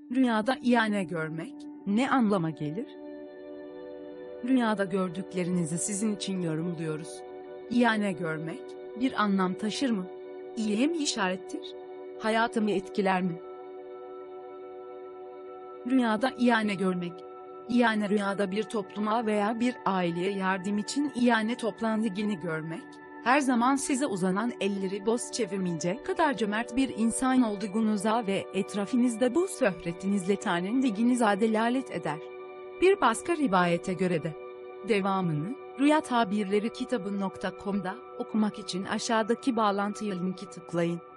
Rüyada iyane görmek ne anlama gelir? Rüyada gördüklerinizi sizin için yorumluyoruz. İyane görmek bir anlam taşır mı? İyiye mi işarettir? Hayatımı etkiler mi? Rüyada iyane görmek. İyane rüyada bir topluma veya bir aileye yardım için iyane toplandığını görmek, her zaman size uzanan elleri boş çevirmeyecek kadar cömert bir insan olduğunuza ve etrafınızda bu şöhretinizle tanındığınıza delalet eder. Bir başka rivayete göre de, devamını, Rüya Tabirleri kitabı.com'da okumak için aşağıdaki bağlantıya linki tıklayın.